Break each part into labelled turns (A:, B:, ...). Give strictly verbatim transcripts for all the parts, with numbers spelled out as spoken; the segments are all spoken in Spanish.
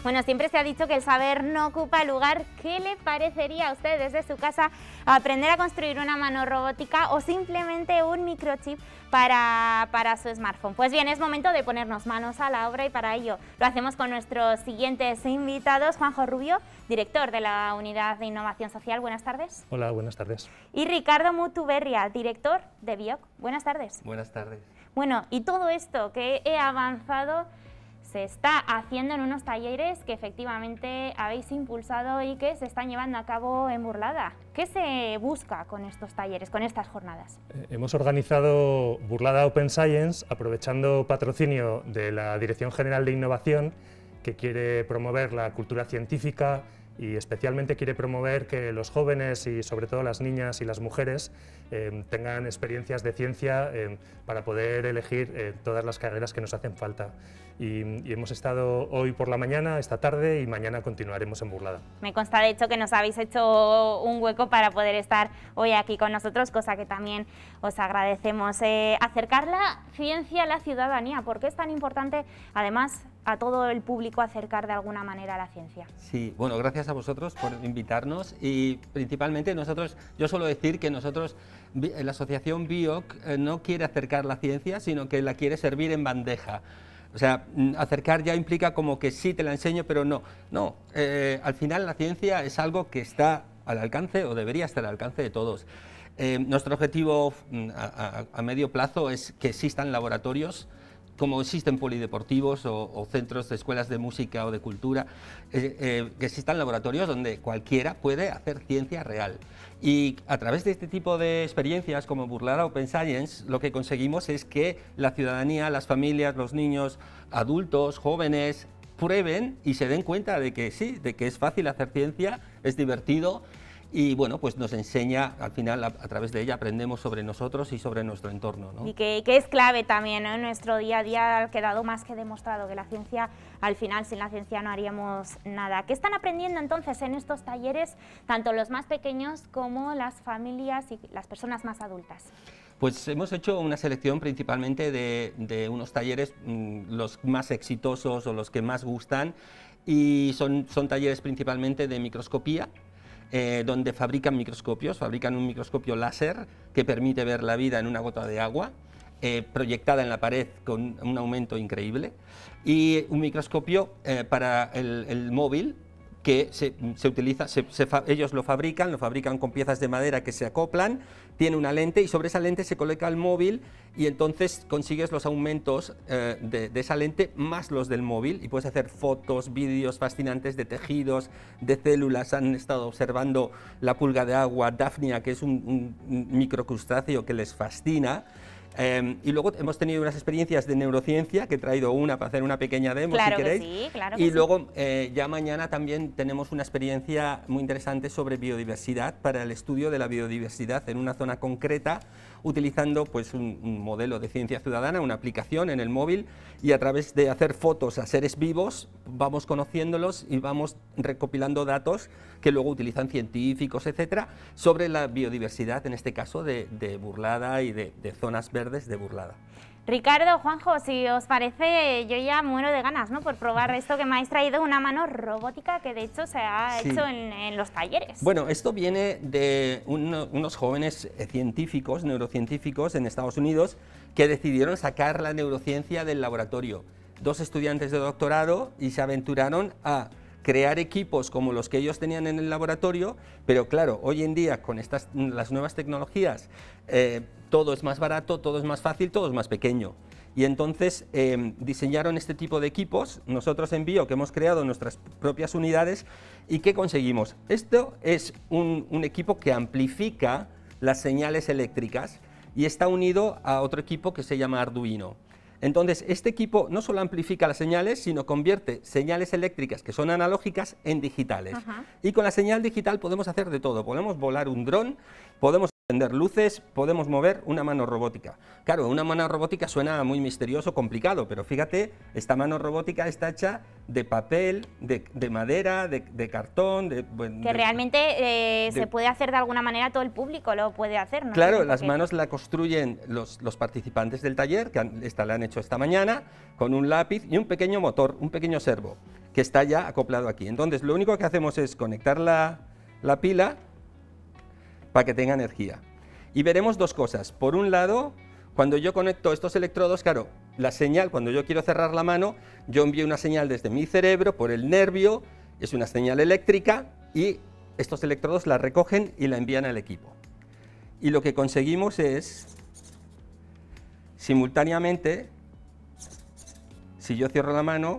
A: Bueno, siempre se ha dicho que el saber no ocupa lugar. ¿Qué le parecería a usted desde su casa aprender a construir una mano robótica o simplemente un microchip para, para su smartphone? Pues bien, es momento de ponernos manos a la obra y para ello lo hacemos con nuestros siguientes invitados. Juanjo Rubio, director de la Unidad de Innovación Social. Buenas tardes.
B: Hola, buenas tardes.
A: Y Ricardo Mutuberria, director de Bioc. Buenas tardes.
C: Buenas tardes.
A: Bueno, y todo esto que he avanzado se está haciendo en unos talleres que efectivamente habéis impulsado y que se están llevando a cabo en Burlada. ¿Qué se busca con estos talleres, con estas jornadas?
B: Eh, hemos organizado Burlada Open Science aprovechando patrocinio de la Dirección General de Innovación, que quiere promover la cultura científica y especialmente quiere promover que los jóvenes y sobre todo las niñas y las mujeres eh, tengan experiencias de ciencia eh, para poder elegir eh, todas las carreras que nos hacen falta. Y, y hemos estado hoy por la mañana, esta tarde y mañana continuaremos en Burlada.
A: Me consta de hecho que nos habéis hecho un hueco para poder estar hoy aquí con nosotros, cosa que también os agradecemos. Eh, acercar la ciencia a la ciudadanía, ¿por qué es tan importante además a todo el público acercar de alguna manera a la ciencia?
C: Sí, bueno, gracias a vosotros por invitarnos y principalmente nosotros, yo suelo decir que nosotros, la asociación Bioc no quiere acercar la ciencia, sino que la quiere servir en bandeja. O sea, acercar ya implica como que sí te la enseño, pero no. No, eh, al final la ciencia es algo que está al alcance o debería estar al alcance de todos. Eh, nuestro objetivo a, a, a medio plazo es que existan laboratorios como existen polideportivos o, o centros de escuelas de música o de cultura, eh, eh, que existan laboratorios donde cualquiera puede hacer ciencia real. Y a través de este tipo de experiencias como Burlada Open Science, lo que conseguimos es que la ciudadanía, las familias, los niños, adultos, jóvenes, prueben y se den cuenta de que sí, de que es fácil hacer ciencia, es divertido. Y bueno, pues nos enseña, al final a, a través de ella aprendemos sobre nosotros y sobre nuestro entorno, ¿no?
A: Y que, que es clave también, ¿no? En nuestro día a día ha quedado más que demostrado que la ciencia, al final sin la ciencia no haríamos nada. ¿Qué están aprendiendo entonces en estos talleres, tanto los más pequeños como las familias y las personas más adultas?
C: Pues hemos hecho una selección principalmente de, de unos talleres, mmm, los más exitosos o los que más gustan, y son, son talleres principalmente de microscopía, Eh, donde fabrican microscopios, fabrican un microscopio láser que permite ver la vida en una gota de agua, eh, proyectada en la pared con un aumento increíble, y un microscopio eh, para el, el móvil que se, se utiliza, se, se fa, ellos lo fabrican, lo fabrican con piezas de madera que se acoplan, tiene una lente y sobre esa lente se coloca el móvil y entonces consigues los aumentos eh, de, de esa lente más los del móvil y puedes hacer fotos, vídeos fascinantes de tejidos, de células. Han estado observando la pulga de agua, Daphnia, que es un, un microcrustáceo que les fascina. Eh, y luego hemos tenido unas experiencias de neurociencia, que he traído una para hacer una pequeña demo,
A: claro
C: si queréis.
A: Que sí, claro
C: y
A: que
C: luego
A: sí.
C: eh, ya mañana también tenemos una experiencia muy interesante sobre biodiversidad, para el estudio de la biodiversidad en una zona concreta, utilizando pues un, un modelo de ciencia ciudadana, una aplicación en el móvil, y a través de hacer fotos a seres vivos vamos conociéndolos y vamos recopilando datos que luego utilizan científicos, etcétera, sobre la biodiversidad, en este caso de, de Burlada y de, de zonas verdes de Burlada.
A: Ricardo, Juanjo, si os parece, yo ya muero de ganas, ¿no?, por probar esto que me habéis traído, una mano robótica que de hecho se ha
C: sí.
A: hecho en, en los talleres.
C: Bueno, esto viene de uno, unos jóvenes científicos, neurocientíficos en Estados Unidos, que decidieron sacar la neurociencia del laboratorio. Dos estudiantes de doctorado y se aventuraron a crear equipos como los que ellos tenían en el laboratorio, pero claro, hoy en día con estas, las nuevas tecnologías, eh, todo es más barato, todo es más fácil, todo es más pequeño. Y entonces eh, diseñaron este tipo de equipos, nosotros en Bioc hemos creado nuestras propias unidades. ¿Y qué conseguimos? Esto es un, un equipo que amplifica las señales eléctricas y está unido a otro equipo que se llama Arduino. Entonces, este equipo no solo amplifica las señales, sino convierte señales eléctricas que son analógicas en digitales. Ajá. Y con la señal digital podemos hacer de todo. Podemos volar un dron, podemos encender luces, podemos mover una mano robótica. Claro, una mano robótica suena muy misterioso, complicado, pero fíjate, esta mano robótica está hecha de papel, de, de madera, de, de cartón... De, bueno,
A: que
C: de,
A: realmente eh,
C: de,
A: se puede hacer de alguna manera, todo el público lo puede hacer, ¿no?
C: Claro, las manos la construyen los, los participantes del taller, que han, esta la han hecho esta mañana, con un lápiz y un pequeño motor, un pequeño servo. que está ya acoplado aquí. Entonces, lo único que hacemos es conectar la, la pila para que tenga energía. Y veremos dos cosas. Por un lado, cuando yo conecto estos electrodos, claro, la señal, cuando yo quiero cerrar la mano, yo envío una señal desde mi cerebro por el nervio, es una señal eléctrica, y estos electrodos la recogen y la envían al equipo. Y lo que conseguimos es, simultáneamente, si yo cierro la mano,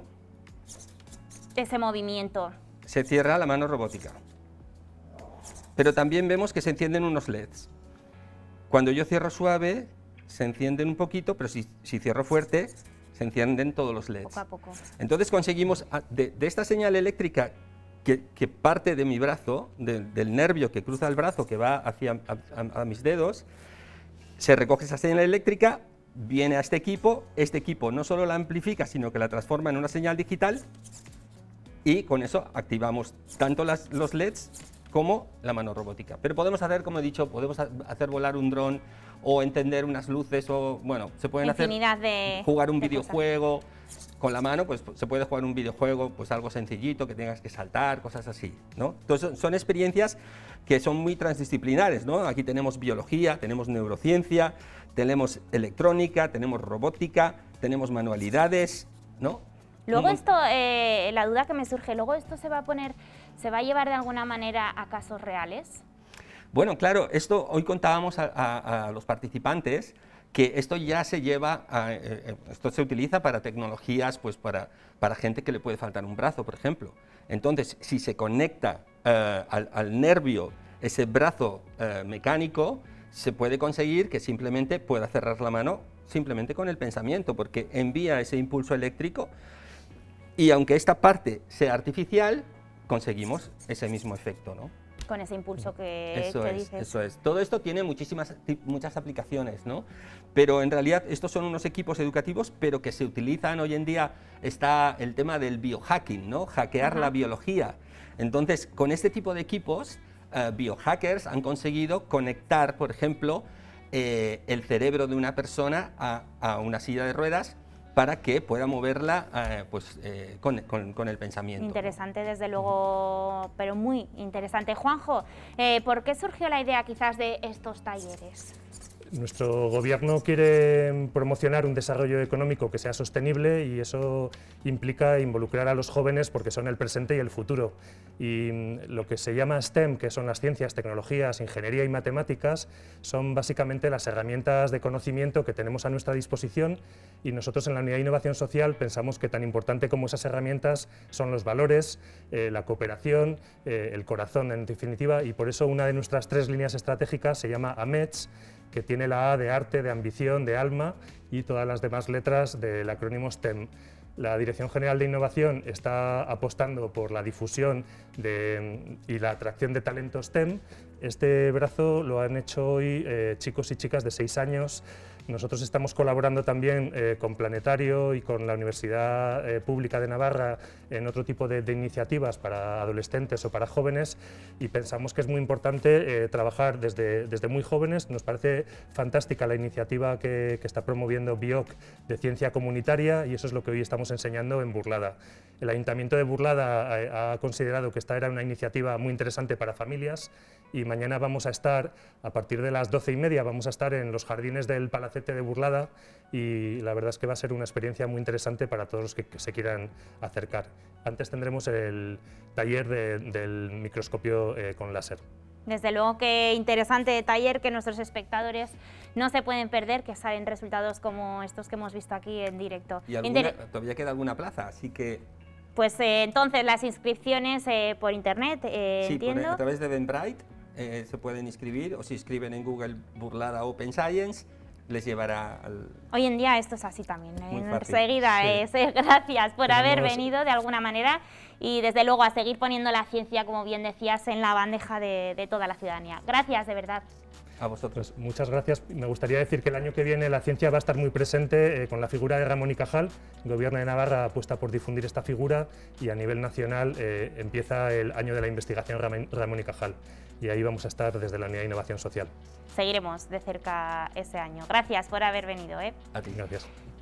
A: ese movimiento.
C: Se cierra la mano robótica. Pero también vemos que se encienden unos L E Ds. Cuando yo cierro suave, se encienden un poquito, pero si, si cierro fuerte, se encienden todos los L E Ds.
A: Poco a poco.
C: Entonces conseguimos, de, de esta señal eléctrica que, que parte de mi brazo, de, del nervio que cruza el brazo, que va hacia a, a, a mis dedos, se recoge esa señal eléctrica, viene a este equipo, este equipo no solo la amplifica, sino que la transforma en una señal digital, y con eso activamos tanto las, los L E Ds como la mano robótica. Pero podemos hacer, como he dicho, podemos hacer volar un dron o encender unas luces, o bueno, se pueden
A: Infinidad
C: hacer
A: de,
C: jugar un
A: de
C: videojuego cosas. Con la mano, pues se puede jugar un videojuego, pues algo sencillito, que tengas que saltar, cosas así, ¿no? Entonces son experiencias que son muy transdisciplinares, ¿no? Aquí tenemos biología, tenemos neurociencia, tenemos electrónica, tenemos robótica, tenemos manualidades, ¿no?
A: Luego esto, eh, la duda que me surge, luego esto se va a poner, se va a llevar de alguna manera a casos reales.
C: Bueno, claro, esto hoy contábamos a, a, a los participantes que esto ya se lleva, a, eh, esto se utiliza para tecnologías, pues para, para gente que le puede faltar un brazo, por ejemplo. Entonces, si se conecta eh, al, al nervio ese brazo eh, mecánico, se puede conseguir que simplemente pueda cerrar la mano simplemente con el pensamiento, porque envía ese impulso eléctrico. Y aunque esta parte sea artificial, conseguimos ese mismo efecto, ¿no?
A: Con ese impulso que,
C: eso
A: que
C: es,
A: dices.
C: Eso es. Todo esto tiene muchísimas, muchas aplicaciones, ¿no? Pero en realidad estos son unos equipos educativos, pero que se utilizan hoy en día. Está el tema del biohacking, ¿no? Hackear Ajá. la biología. Entonces, con este tipo de equipos, uh, biohackers han conseguido conectar, por ejemplo, eh, el cerebro de una persona a, a una silla de ruedas, para que pueda moverla eh, pues, eh, con, con, con el pensamiento.
A: Interesante, ¿no? Desde luego, pero muy interesante. Juanjo, eh, ¿por qué surgió la idea quizás de estos talleres?
B: Nuestro gobierno quiere promocionar un desarrollo económico que sea sostenible, y eso implica involucrar a los jóvenes porque son el presente y el futuro. Y lo que se llama STEM, que son las ciencias, tecnologías, ingeniería y matemáticas, son básicamente las herramientas de conocimiento que tenemos a nuestra disposición, y nosotros en la Unidad de Innovación Social pensamos que tan importante como esas herramientas son los valores, eh, la cooperación, eh, el corazón en definitiva, y por eso una de nuestras tres líneas estratégicas se llama AMETS, que tiene la A de arte, de ambición, de alma, y todas las demás letras del acrónimo STEM. La Dirección General de Innovación está apostando por la difusión de, y la atracción de talento STEM. Este brazo lo han hecho hoy eh, chicos y chicas de seis años. Nosotros estamos colaborando también eh, con Planetario y con la Universidad eh, Pública de Navarra en otro tipo de, de iniciativas para adolescentes o para jóvenes, y pensamos que es muy importante eh, trabajar desde, desde muy jóvenes. Nos parece fantástica la iniciativa que, que está promoviendo BIOC de ciencia comunitaria, y eso es lo que hoy estamos enseñando en Burlada. El Ayuntamiento de Burlada ha, ha considerado que esta era una iniciativa muy interesante para familias, y mañana vamos a estar, a partir de las doce y media, vamos a estar en los jardines del Palacete de Burlada, y la verdad es que va a ser una experiencia muy interesante para todos los que, que se quieran acercar. Antes tendremos el taller de, del microscopio eh, con láser.
A: Desde luego que interesante taller que nuestros espectadores no se pueden perder, que salen resultados como estos que hemos visto aquí en directo.
C: Y alguna, Inter todavía queda alguna plaza, así que...
A: Pues eh, entonces las inscripciones eh, por internet, eh,
C: sí,
A: entiendo.
C: Por, a través de Eventbrite eh, se pueden inscribir, o si escriben en Google Burlada Open Science, les llevará al...
A: Hoy en día esto es así también,
C: Muy
A: ¿eh?
C: fácil.
A: Enseguida
B: Sí.
A: es, eh, gracias por
B: Tenemos...
A: haber venido de alguna manera, y desde luego a seguir poniendo la ciencia, como bien decías, en la bandeja de, de toda la ciudadanía. Gracias, de verdad.
C: A vosotros.
B: Pues muchas gracias. Me gustaría decir que el año que viene la ciencia va a estar muy presente eh, con la figura de Ramón y Cajal. El Gobierno de Navarra apuesta por difundir esta figura, y a nivel nacional eh, empieza el año de la investigación Ramón y Cajal, y ahí vamos a estar desde la Unidad de Innovación Social.
A: Seguiremos de cerca ese año. Gracias por haber venido, ¿eh?
C: A ti.
B: Gracias.